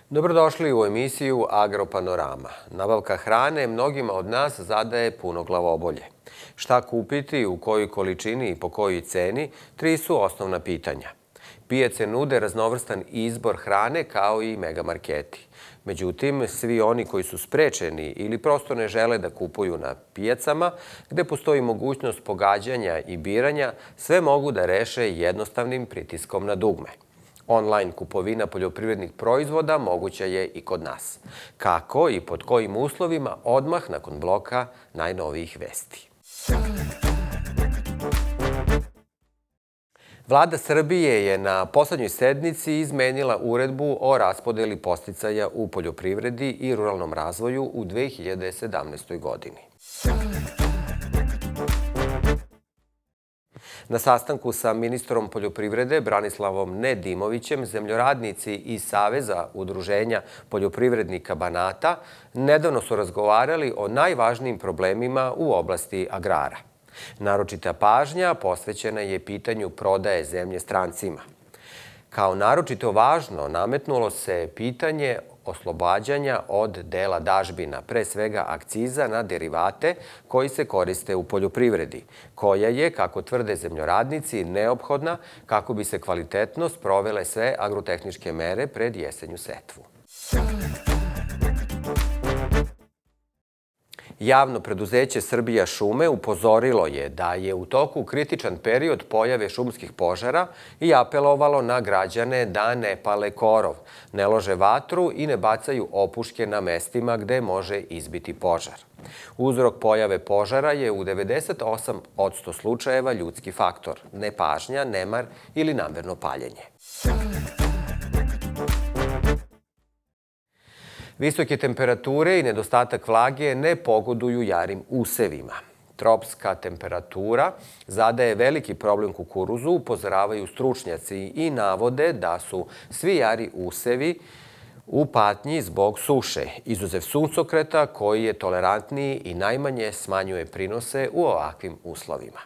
Dobrodošli u emisiju Agropanorama. Nabavka hrane mnogima od nas zadaje puno glavobolje. Šta kupiti, u kojoj količini i po kojoj ceni, tri su osnovna pitanja. Pijace nude raznovrstan izbor hrane kao i megamarketi. Međutim, svi oni koji su sprečeni ili prosto ne žele da kupuju na pijacama, gde postoji mogućnost pogađanja i biranja, sve mogu da reše jednostavnim pritiskom na dugme. Online kupovina poljoprivrednih proizvoda moguća je i kod nas. Kako i pod kojim uslovima odmah nakon bloka najnovijih vesti. Vlada Srbije je na poslednjoj sednici izmenila uredbu o raspodeli podsticaja u poljoprivredi i ruralnom razvoju u 2017. godini. Na sastanku sa ministrom poljoprivrede Branislavom Nedimovićem, zemljoradnici iz Saveza udruženja poljoprivrednika Banata nedavno su razgovarali o najvažnijim problemima u oblasti agrara. Naročita pažnja posvećena je pitanju prodaje zemlje strancima. Kao naročito važno nametnulo se pitanje oslobađanja od dela dažbina, pre svega akciza na derivate koji se koriste u poljoprivredi, koja je, kako tvrde zemljoradnici, neophodna kako bi se kvalitetno sprovele sve agrotehničke mere pred jesenju setvu. Javno preduzeće Srbija šume upozorilo je da je u toku kritičan period pojave šumskih požara i apelovalo na građane da ne pale korov, ne lože vatru i ne bacaju opuške na mestima gde može izbiti požar. Uzrok pojave požara je u 98% slučajeva ljudski faktor, nepažnja, nemar ili namerno paljenje. Visoke temperature i nedostatak vlage ne pogoduju jarim usevima. Tropska temperatura zadaje veliki problem kukuruzu, upozoravaju stručnjaci i navode da su svi jari usevi u patnji zbog suše, izuzev suncokreta koji je tolerantniji i najmanje smanjuje prinose u ovakvim uslovima.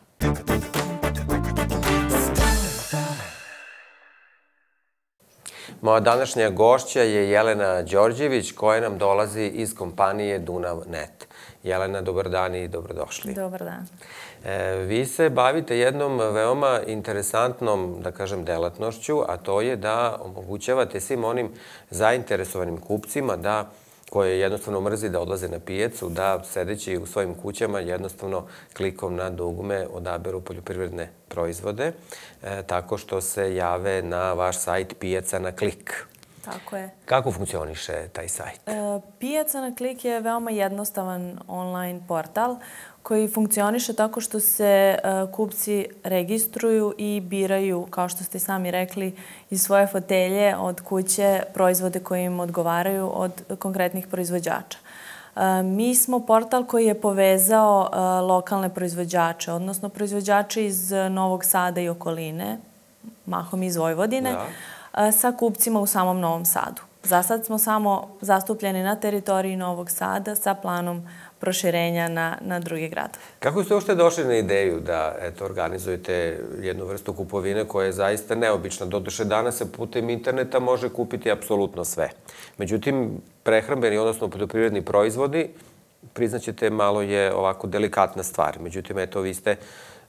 Moja današnja gošća je Jelena Đorđević, koja nam dolazi iz kompanije Dunav.net. Jelena, dobar dan i dobrodošli. Dobar dan. Vi se bavite jednom veoma interesantnom, da kažem, delatnošću, a to je da omogućavate svim onim zainteresovanim kupcima koje jednostavno mrzi da odlaze na pijacu, da sedeći u svojim kućama jednostavno klikom na dugme odaberu poljoprivredne proizvode, tako što se jave na vaš sajt Pijaca na klik. Tako je. Kako funkcioniše taj sajt? Pijaca na klik je veoma jednostavan online portal koji funkcioniše tako što se kupci registruju i biraju, kao što ste sami rekli, iz svoje fotelje od kuće proizvode koji im odgovaraju od konkretnih proizvođača. Mi smo portal koji je povezao lokalne proizvođače, odnosno proizvođače iz Novog Sada i okoline, mahom iz Vojvodine, sa kupcima u samom Novom Sadu. Za sad smo samo zastupljeni na teritoriji Novog Sada sa planom proširenja na druge gradove. Kako ste uopšte došli na ideju da organizujete jednu vrstu kupovine koja je zaista neobična? Doduše, danas se putem interneta može kupiti apsolutno sve. Međutim, prehrambeni, odnosno poljoprivredni proizvodi, priznaćete, malo je ovako delikatna stvar. Međutim, eto, vi ste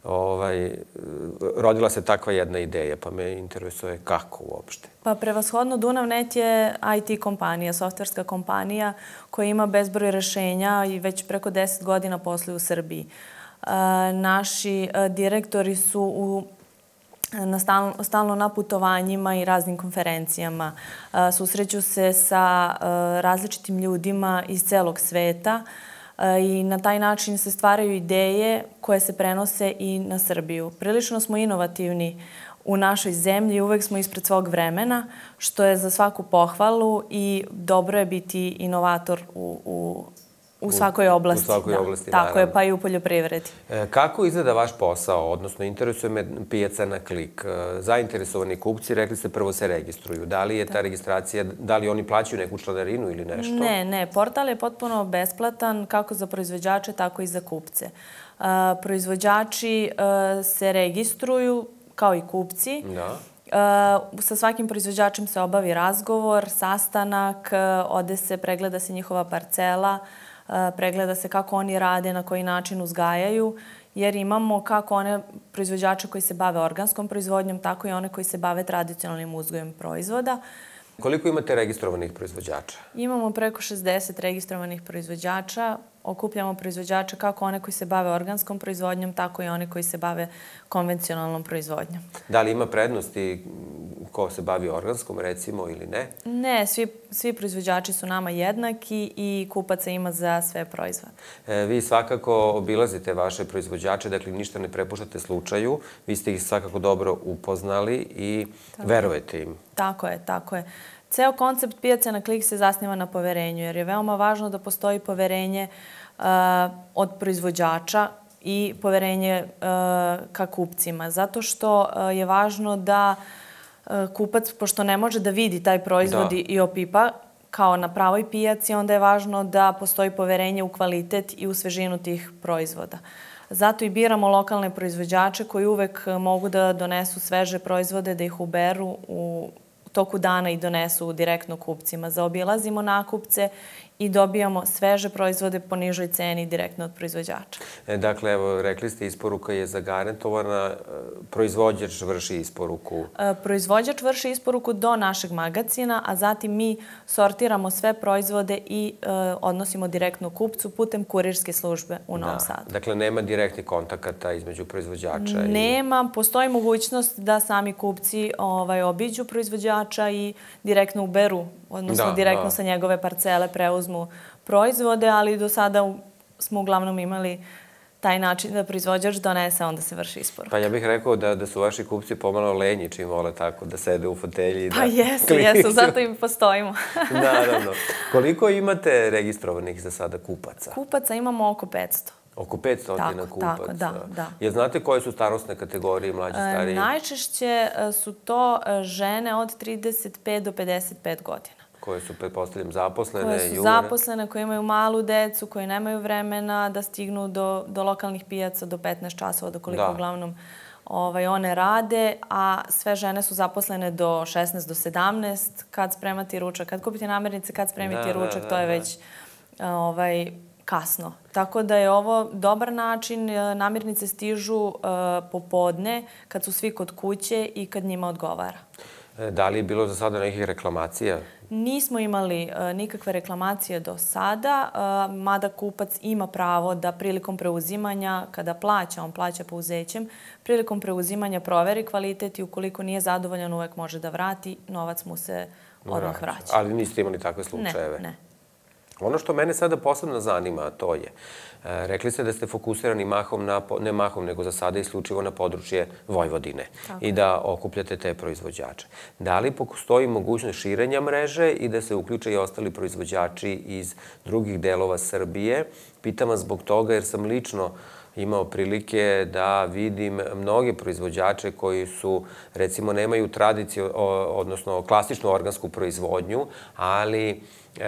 rodila se takva jedna ideja, pa me interesuje kako uopšte. Pa prevashodno Dunav.net je IT kompanija, softverska kompanija koja ima bezbroj rešenja i već preko 10 godina posluju u Srbiji. Naši direktori su stalno na putovanjima i raznim konferencijama. Susreću se sa različitim ljudima iz celog sveta i na taj način se stvaraju ideje koje se prenose i na Srbiju. Prilično smo inovativni u našoj zemlji, uvek smo ispred svog vremena, što je za svaku pohvalu i dobro je biti inovator u svakoj oblasti. U svakoj oblasti, naravno. Tako je, pa i u poljoprivredi. Kako izgleda vaš posao, odnosno interesuje me Pijaca na klik? Zainteresovani kupci, rekli ste, prvo se registruju. Da li je ta registracija, da li oni plaćaju neku članarinu ili nešto? Ne. Portal je potpuno besplatan kako za proizvođače, tako i za kupce. Proizvođači se registruju kao i kupci Sa svakim proizvođačem se obavi razgovor, sastanak, ode se, pregleda se njihova parcela, pregleda se kako oni rade, na koji način uzgajaju, jer imamo kako one proizvođače koji se bave organskom proizvodnjom, tako i one koji se bave tradicionalnim uzgojem proizvoda. Koliko imate registrovanih proizvođača? Imamo preko 60 registrovanih proizvođača. Okupljamo proizvođače kako one koji se bave organskom proizvodnjom, tako i one koji se bave konvencionalnom proizvodnjom. Da li ima prednosti ko se bavi organskom, recimo, ili ne? Ne, svi proizvođači su nama jednaki i kupaca ima za sve proizvode. Vi svakako obilazite vaše proizvođače, dakle ništa ne prepuštate slučaju. Vi ste ih svakako dobro upoznali i verujete im. Tako je, tako je. Ceo koncept pijace na klik se zasniva na poverenju, jer je veoma važno da postoji poverenje od proizvođača i poverenje ka kupcima. Zato što je važno da kupac, pošto ne može da vidi taj proizvod i opipa kao na pravoj pijaci, onda je važno da postoji poverenje u kvalitet i u svežinu tih proizvoda. Zato i biramo lokalne proizvođače koji uvek mogu da donesu sveže proizvode, da ih uberu u toku dana i donesu direktno kupcima. Zaobilazimo nakupce i dobijamo sveže proizvode po nižoj ceni direktno od proizvođača. Dakle, evo, rekli ste, isporuka je zagarantovana, proizvođač vrši isporuku? Proizvođač vrši isporuku do našeg magacina, a zatim mi sortiramo sve proizvode i odnosimo direktno kupcu putem kurirske službe u Novom Sadu. Dakle, nema direktnih kontakata između proizvođača? Nema. Postoji mogućnost da sami kupci obiđu proizvođača i direktno uberu, odnosno direktno sa njegove parcele preuzmu proizvode, ali do sada smo uglavnom imali taj način da proizvođač donese, onda se vrši isporuka. Pa ja bih rekao da su vaši kupci pomalo lenji čim vole tako da sede u fotelji i da Pa jesu, zato i postojimo. Naravno. Koliko imate registrovanih za sada kupaca? Kupaca imamo oko 500. Oko 500 kupaca? Tako, da. Jel znate koje su starosne kategorije, mlađi, stariji? Najčešće su to žene od 35 do 55 godina. Koje su, pretpostavljam, zaposlene, koje su zaposlene, koje imaju malu decu, koje nemaju vremena da stignu do lokalnih pijaca do 15 časova, dokoliko uglavnom one rade, a sve žene su zaposlene do 16 do 17, kad spremati ručak, kad kupiti namirnice, kad spremiti ručak, to je već kasno. Tako da je ovo dobar način, namirnice stižu popodne, kad su svi kod kuće i kad njima odgovara. Da li je bilo za sada nekih reklamacija? Nismo imali nikakve reklamacije do sada, mada kupac ima pravo da prilikom preuzimanja, kada plaća, on plaća pouzećem, prilikom preuzimanja proveri kvalitet i ukoliko nije zadovoljan uvek može da vrati, novac mu se odmah vraća. Ali niste imali takve slučajeve? Ne. Ono što mene sada posebno zanima, to je, rekli ste da ste fokusirani mahom, ne mahom, nego za sada isključivo na područje Vojvodine i da okupljate te proizvođače. Da li postoji mogućnost širenja mreže i da se uključe i ostali proizvođači iz drugih delova Srbije? Pitam vas zbog toga jer sam lično imao prilike da vidim mnoge proizvođače koji su, recimo, nemaju tradiciju, odnosno klasičnu organsku proizvodnju, ali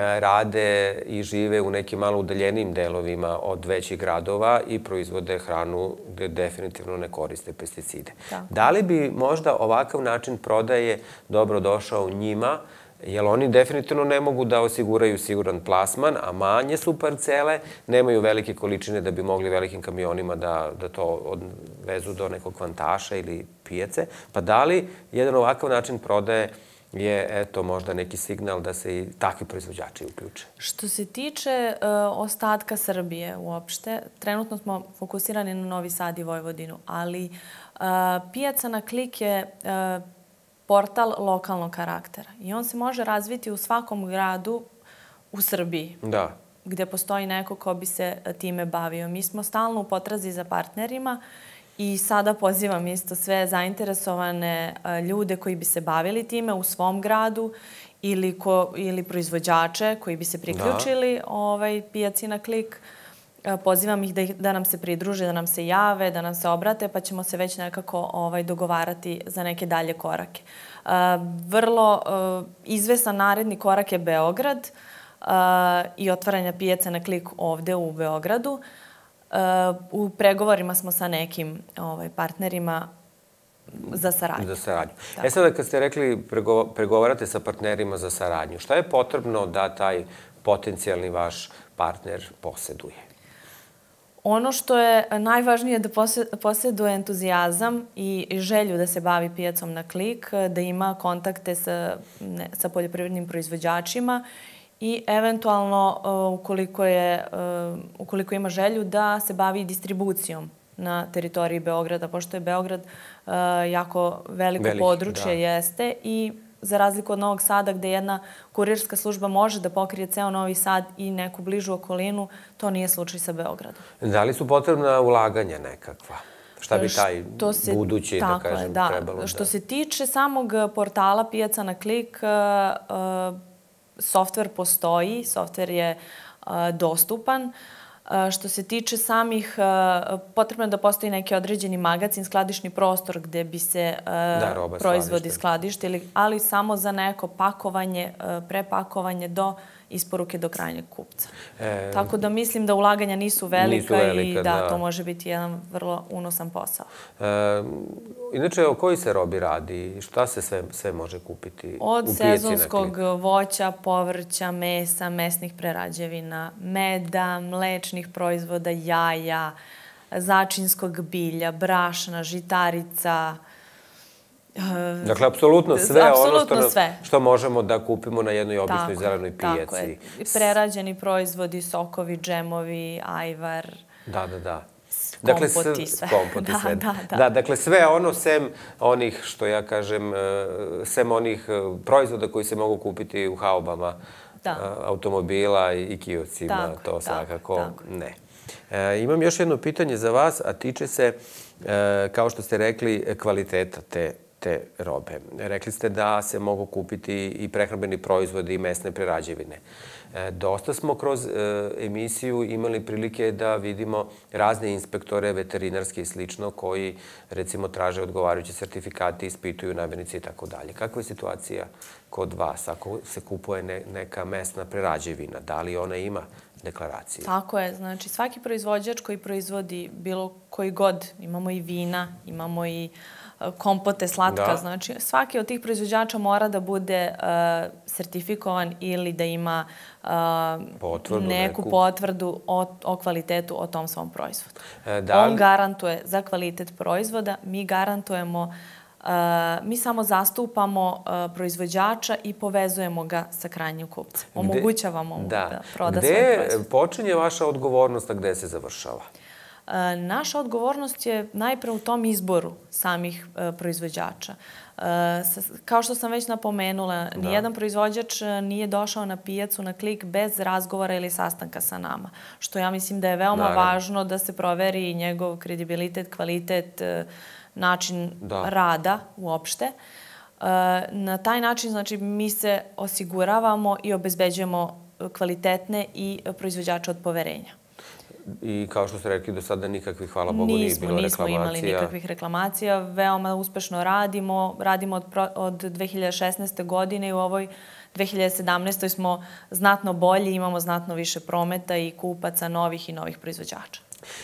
rade i žive u nekim malo udaljenijim delovima od većih gradova i proizvode hranu gde definitivno ne koriste pesticide. Da li bi možda ovakav način prodaje dobro došao njima, jer oni definitivno ne mogu da osiguraju siguran plasman, a manje su parcele, nemaju velike količine da bi mogli velikim kamionima da to odvezu do nekog kvantaša ili pijace. Pa da li jedan ovakav način prodaje je, eto, možda neki signal da se i takvi proizvođači uključe? Što se tiče ostatka Srbije uopšte, trenutno smo fokusirani na Novi Sad i Vojvodinu, ali pijaca na klik je portal lokalnog karaktera i on se može razviti u svakom gradu u Srbiji. Da. Gde postoji neko ko bi se time bavio. Mi smo stalno u potrazi za partnerima i sada pozivam isto sve zainteresovane ljude koji bi se bavili time u svom gradu ili proizvođače koji bi se priključili pijaci na klik. Pozivam ih da nam se pridruže, da nam se jave, da nam se obrate, pa ćemo se već nekako dogovarati za neke dalje korake. Vrlo izvesan naredni korak je Beograd i otvaranje pijaca na klik ovde u Beogradu. U pregovorima smo sa nekim partnerima za saradnju. Za saradnju. Sada kad ste rekli pregovarate sa partnerima za saradnju, šta je potrebno da taj potencijalni vaš partner posjeduje? Ono što je najvažnije je da posjeduje entuzijazam i želju da se bavi pijacom na klik, da ima kontakte sa poljoprivrednim proizvođačima i eventualno, ukoliko ima želju, da se bavi distribucijom na teritoriji Beograda, pošto je Beograd jako veliko područje jeste i za razliku od Novog Sada gde jedna kurirska služba može da pokrije ceo Novi Sad i neku bližu okolinu, to nije slučaj sa Beogradom. Da li su potrebna ulaganja nekakva? Šta bi taj budući, da kažem, trebalo da... Što se tiče samog portala Pijaca na klik, softver postoji, softver je dostupan. Što se tiče samih, potrebno je da postoji neki određeni magacin, skladišni prostor gde bi se proizvodi skladištili, ali samo za neko pakovanje, prepakovanje do isporuke do krajnjeg kupca. Tako da mislim da ulaganja nisu velika i da to može biti jedan vrlo unosan posao. Inače, o kojoj se robi radi? Šta se sve može kupiti u pijaci na klik? Od sezonskog voća, povrća, mesa, mesnih prerađevina, meda, mlečnih proizvoda, jaja, začinskog bilja, brašna, žitarica. Dakle, apsolutno sve ono što možemo da kupimo na jednoj običnoj zelenoj pijaci. Tako je. Prerađeni proizvodi, sokovi, džemovi, ajvar. Da. Kompot i sve. Dakle, sve ono, sem onih, što ja kažem, sem onih proizvoda koji se mogu kupiti u haubama automobila i kioscima, to svakako ne. Imam još jedno pitanje za vas, a tiče se, kao što ste rekli, kvaliteta te robe. Rekli ste da se mogu kupiti i prehrambeni proizvodi i mesne prerađevine. Dosta smo kroz emisiju imali prilike da vidimo razne inspektore, veterinarske i slično, koji, recimo, traže odgovarajuće sertifikate, ispituju namirnice i tako dalje. Kakva je situacija kod vas ako se kupuje neka mesna prerađevina? Da li ona ima deklaracije? Tako je. Znači, svaki proizvođač koji proizvodi bilo koji god, imamo i vina, imamo i kompote slatka, znači svaki od tih proizvođača mora da bude sertifikovan ili da ima neku potvrdu o kvalitetu o tom svom proizvodu. On garantuje za kvalitet proizvoda, mi garantujemo, mi samo zastupamo proizvođača i povezujemo ga sa krajnjim kupcem. Omogućavamo mu da proda svoj proizvod. Gde počinje vaša odgovornost, a gde se završava? Naša odgovornost je najpre u tom izboru samih proizvođača. Kao što sam već napomenula, nijedan proizvođač nije došao na pijacu na klik bez razgovora ili sastanka sa nama. Što ja mislim da je veoma važno da se proveri njegov kredibilitet, kvalitet, način rada uopšte. Na taj način, znači, mi se osiguravamo i obezbeđujemo kvalitetne i proizvođače od poverenja. I kao što ste rekli, do sada nikakvih, hvala Bogu, nije bilo reklamacija. Nismo imali nikakvih reklamacija. Veoma uspešno radimo. Radimo od 2016. godine i u ovoj 2017. smo znatno bolji, imamo znatno više prometa i kupaca novih i novih proizvođača.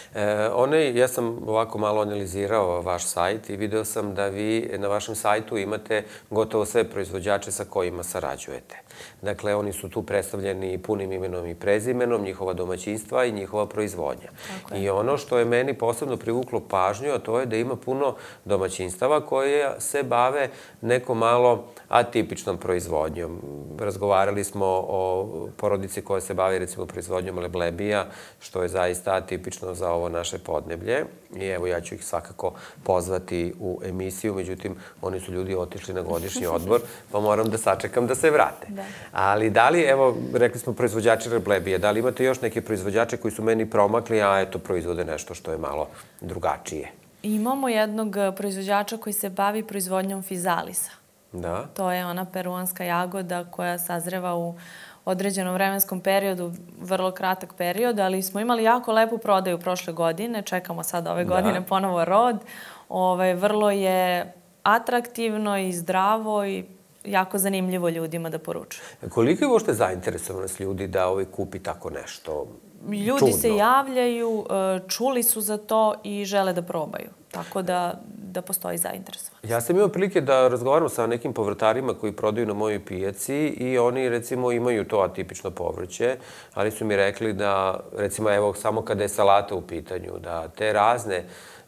Ja sam ovako malo analizirao vaš sajt i video sam da vi na vašem sajtu imate gotovo sve proizvođače sa kojima sarađujete. Dakle, oni su tu predstavljeni punim imenom i prezimenom, njihova domaćinstva i njihova proizvodnja. I ono što je meni posebno privuklo pažnju, a to je da ima puno domaćinstava koje se bave neko malo atipičnom proizvodnjom. Razgovarali smo o porodici koja se bavi, recimo, proizvodnjom leblebija, što je zaista atipično za ovo naše podneblje. I evo, ja ću ih svakako pozvati u emisiju, međutim, oni su ljudi otišli na godišnji odbor, pa moram da sačekam da se vrate. Ali da li, evo, rekli smo proizvođači leblebije, da li imate još neke proizvođače koji su meni promakli, a eto, proizvode nešto što je malo drugačije? Imamo jednog proizvođača koji se bavi proizvodnjom fizalisa. Da. To je ona peruanska jagoda koja sazreva u određenom vremenskom periodu, vrlo kratak period, ali smo imali jako lepu prodaju prošle godine. Čekamo sad ove godine ponovo rod. Vrlo je atraktivno i zdravo i jako zanimljivo ljudima da poručuju. Koliko je uopšte zainteresovanost ljudi da kupi tako nešto čudno? Ljudi se javljaju, čuli su za to i žele da probaju. Tako da da postoji zainteresovanost. Ja sam imao prilike da razgovaram sa nekim povrtarima koji prodaju na mojoj pijaci i oni, recimo, imaju to atipično povrće, ali su mi rekli da, recimo, evo, samo kada je salata u pitanju, da te razne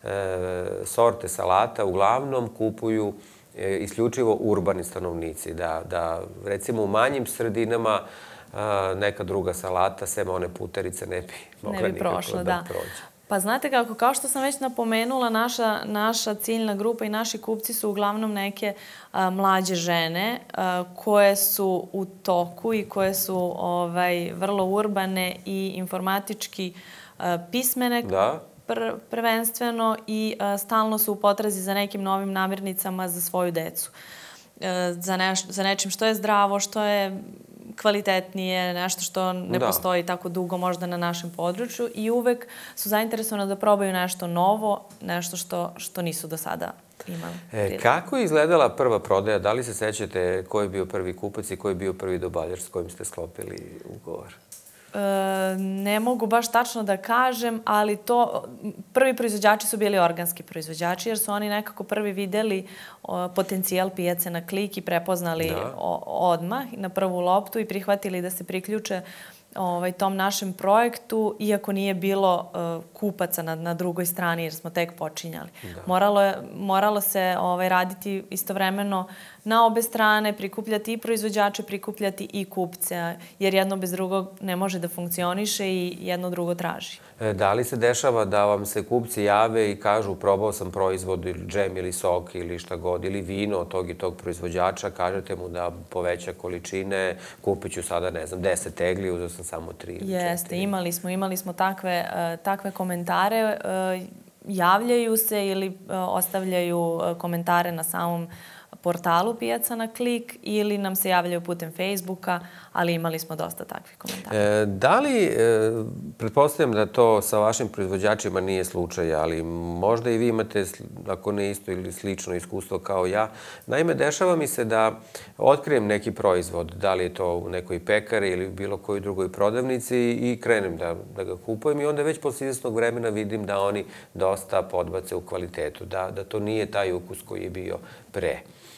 sorte salata uglavnom kupuju isključivo urbani stanovnici, da recimo u manjim sredinama neka druga salata, sem one puterice, ne bi mogla nikako da prođe. Pa znate kako, kao što sam već napomenula, naša ciljna grupa i naši kupci su uglavnom neke mlađe žene koje su u toku i koje su vrlo urbane i informatički pismene. Da. Prvenstveno i stalno su u potrazi za nekim novim namirnicama za svoju decu. Za nečim što je zdravo, što je kvalitetnije, nešto što ne postoji tako dugo možda na našem području i uvek su zainteresovane da probaju nešto novo, nešto što nisu do sada imali. Kako je izgledala prva prodaja? Da li se sećate ko je bio prvi kupac i ko je bio prvi dobavljač s kojim ste sklopili ugovor? Ne mogu baš tačno da kažem, ali prvi proizvođači su bili organski proizvođači jer su oni nekako prvi videli potencijal pijace na klik i prepoznali odmah na prvu loptu i prihvatili da se priključe tom našem projektu, iako nije bilo kupaca na drugoj strani jer smo tek počinjali. Moralo se raditi istovremeno na obe strane, prikupljati i proizvođače, prikupljati i kupce, jer jedno bez drugog ne može da funkcioniše i jedno drugo traži. Da li se dešava da vam se kupci jave i kažu probao sam proizvod ili džem ili sok ili šta god, ili vino od tog i tog proizvođača, kažete mu da poveća količine, kupit ću sada, ne znam, 10 tegli, uzeo sam samo 3 ili 4. Jeste, imali smo takve komentare, javljaju se ili ostavljaju komentare na samom portalu Pijaca na klik ili nam se javljaju putem Facebooka, ali imali smo dosta takvih komentara. Da li, pretpostavljam da to sa vašim proizvođačima nije slučaj, ali možda i vi imate, ako ne isto ili slično iskustvo kao ja. Naime, dešava mi se da otkrijem neki proizvod, da li je to u nekoj pekari ili bilo kojoj drugoj prodavnici i krenem da ga kupujem i onda već posle izvesnog vremena vidim da oni dosta podbace u kvalitetu, da to nije taj ukus koji je bio pre.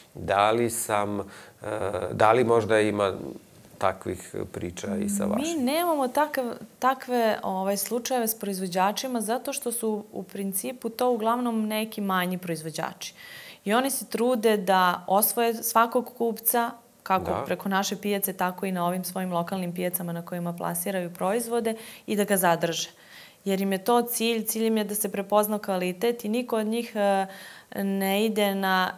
Da li možda ima takvih priča i sa vašim? Mi nemamo takve slučajeve s proizvođačima zato što su u principu to uglavnom neki manji proizvođači. I oni se trude da osvoje svakog kupca, kako preko naše pijace, tako i na ovim svojim lokalnim pijacama na kojima plasiraju proizvode i da ga zadrže. Jer im je to cilj im je da se prepozna kvalitet i niko od njih ne ide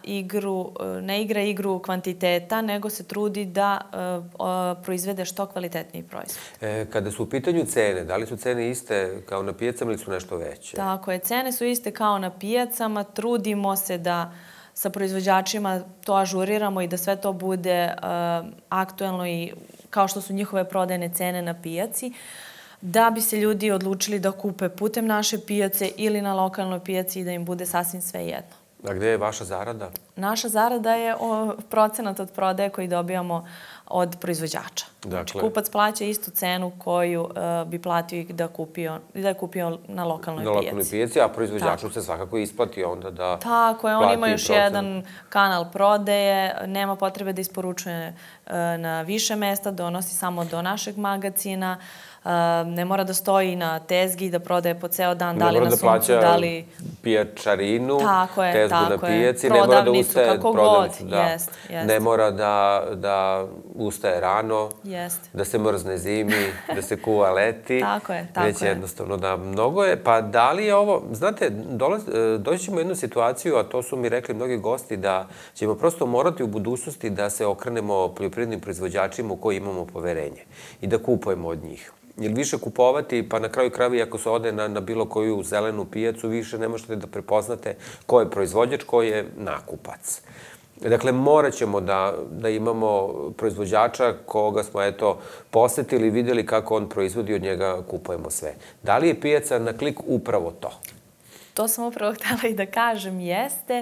ne igra igru kvantiteta, nego se trudi da proizvede što kvalitetniji proizvod. Kada su u pitanju cene, da li su cene iste kao na pijacama ili su nešto veće? Tako je, cene su iste kao na pijacama, trudimo se da sa proizvođačima to ažuriramo i da sve to bude aktuelno i kao što su njihove prodajne cene na pijaci, da bi se ljudi odlučili da kupe putem naše pijace ili na lokalnoj pijaci i da im bude sasvim sve jedno. A gde je vaša zarada? Naša zarada je procenat od prodaje koji dobijamo od proizvođača. Znači, kupac plaća istu cenu koju bi platio da je kupio na lokalnoj pijaci. Na lokalnoj pijaci, a proizvođaču se svakako isplati onda da plati. Tako je, on ima još jedan kanal prodaje, nema potrebe da isporučuje na više mesta, donosi samo do našeg magacina, ne mora da stoji na tezgi, da prodaje po ceo dan, da li na suncu, da li... Ne mora da plaća pijačarinu, tezgu na pijaci, ne mora da ustaje prodavnicu. Ne mora da ustaje rano, da se mrzne zimi, da se kuva leti. Tako je, tako je. Već jednostavno da mnogo je. Pa da li je ovo... Znate, doći ćemo u jednu situaciju, a to su mi rekli mnogi gosti, da ćemo prosto morati u budućnosti da se okrenemo poljoprivrednim proizvođačima u koji imamo poverenje i da kupujemo od njih. Jer više kupovati, pa na kraju krajeva, ako se ode na bilo koju zelenu pijacu, više ne možete da prepoznate ko je proizvođač, ko je nakupac. Dakle, morat ćemo da imamo proizvođača koga smo, posetili i vidjeli kako on proizvodi, od njega kupujemo sve. Da li je pijaca na klik upravo to? To sam upravo htjela i da kažem, jeste.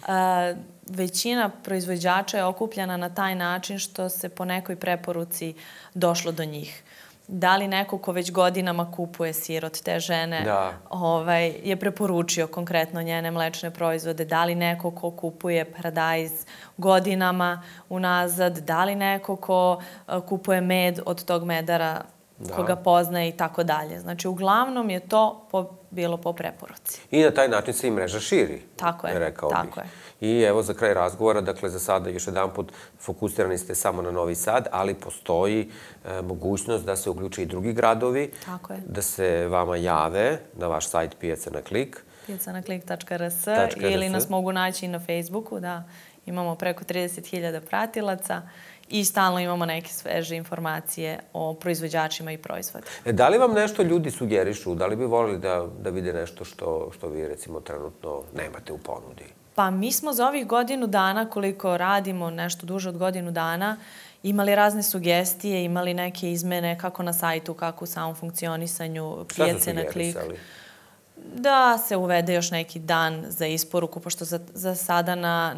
Većina proizvođača je okupljena na taj način što se po nekoj preporuci došlo do njih. Da li neko ko već godinama kupuje sir od te žene je preporučio konkretno njene mlečne proizvode? Da li neko ko kupuje paradajz godinama unazad? Da li neko ko kupuje med od tog medara koga poznaje i tako dalje? Znači, uglavnom je to bilo po preporuci. I na taj način se i mreža širi, rekao bih. I evo za kraj razgovora, dakle za sada još jedan put fokusirani ste samo na Novi Sad, ali postoji mogućnost da se uključe i drugi gradovi, da se vama jave na vaš sajt Pijaca na klik. pijacanaklik.rs ili nas mogu naći i na Facebooku, da imamo preko 30.000 pratilaca i stalno imamo neke sveže informacije o proizvođačima i proizvodima. Da li vam nešto ljudi sugerišu? Da li bi volili da vide nešto što vi recimo trenutno nemate u ponudi? Pa mi smo za ovih godinu dana, koliko radimo, nešto duže od godinu dana, imali razne sugestije, imali neke izmene kako na sajtu, kako u samom funkcionisanju Pijace na klik. Šta su sugerisali? Da se uvede još neki dan za isporuku, pošto za sada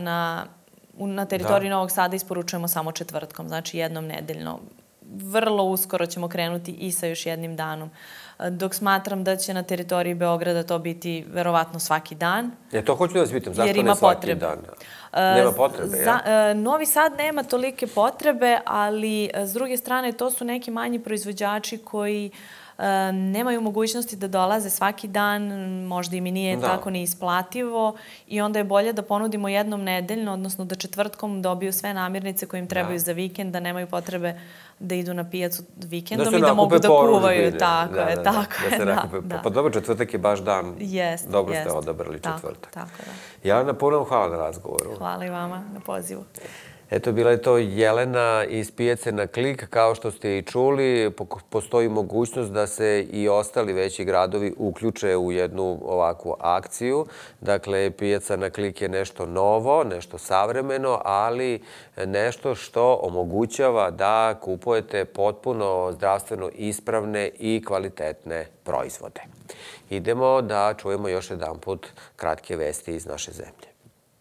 na teritoriji Novog Sada isporučujemo samo četvrtkom, znači jednom nedeljno. Vrlo uskoro ćemo krenuti i sa još jednim danom. Dok smatram da će na teritoriji Beograda to biti verovatno svaki dan. To hoću da vas pitam, zašto ne svaki dan? Nema potrebe, ja? Novi Sad nema tolike potrebe, ali s druge strane to su neki manji proizvođači koji nemaju mogućnosti da dolaze svaki dan, možda im i nije tako ni isplativo i onda je bolje da ponudimo jednom nedeljno, odnosno da četvrtkom dobiju sve namirnice koje im trebaju za vikend, da nemaju potrebe da idu na pijacu vikendom i da mogu da kuvaju. Tako je. Pa dobro, četvrtak je baš dan. Dobro ste odabrali četvrtak. Ja na puno hvala na razgovoru. Hvala i vama na pozivu. Eto, bila je to Jelena iz Pijace na klik. Kao što ste i čuli, postoji mogućnost da se i ostali veći gradovi uključe u jednu ovakvu akciju. Dakle, Pijaca na klik je nešto novo, nešto savremeno, ali nešto što omogućava da kupujete potpuno zdravstveno ispravne i kvalitetne proizvode. Idemo da čujemo još jedan put kratke vesti iz naše zemlje.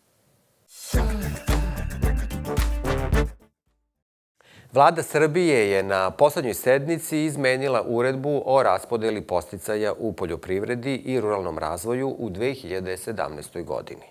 Vlada Srbije je na poslednjoj sednici izmenila uredbu o raspodeli podsticaja u poljoprivredi i ruralnom razvoju u 2017. godini.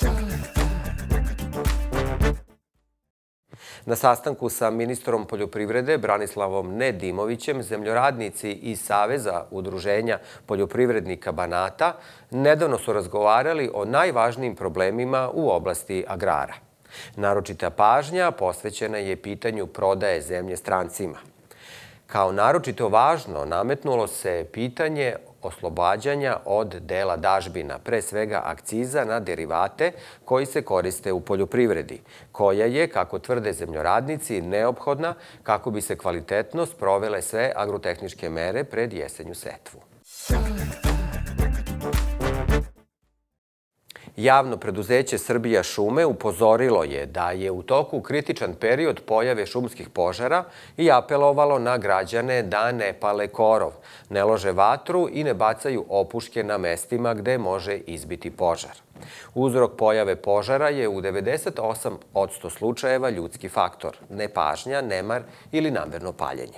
Na sastanku sa ministrom poljoprivrede Branislavom Nedimovićem, zemljoradnici iz Saveza udruženja poljoprivrednika Banata nedavno su razgovarali o najvažnijim problemima u oblasti agrara. Naročita pažnja posvećena je pitanju prodaje zemlje strancima. Kao naročito važno nametnulo se pitanje oslobađanja od dela dažbina, pre svega akciza na derivate koji se koriste u poljoprivredi, koja je, kako tvrde zemljoradnici, neophodna kako bi se kvalitetno sprovele sve agrotehničke mere pred jesenju setvu. Javno preduzeće Srbija šume upozorilo je da je u toku kritičan period pojave šumskih požara i apelovalo na građane da ne pale korov, ne lože vatru i ne bacaju opuške na mestima gde može izbiti požar. Uzrok pojave požara je u 98% slučajeva ljudski faktor, nepažnja, nemar ili namerno paljenje.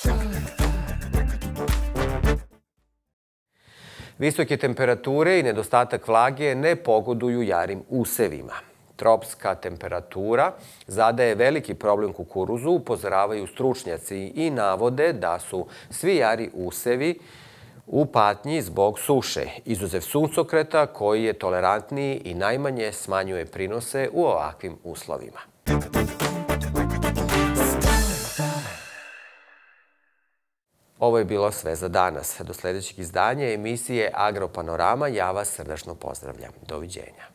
Visoke temperature i nedostatak vlage ne pogoduju jarim usevima. Tropska temperatura zadaje veliki problem kukuruzu, upozoravaju stručnjaci i navode da su svi jari usevi u patnji zbog suše, izuzev suncokreta koji je tolerantniji i najmanje smanjuje prinose u ovakvim uslovima. Ovo je bilo sve za danas. Do sljedećeg izdanja emisije Agropanorama ja vas srdačno pozdravljam. Doviđenja.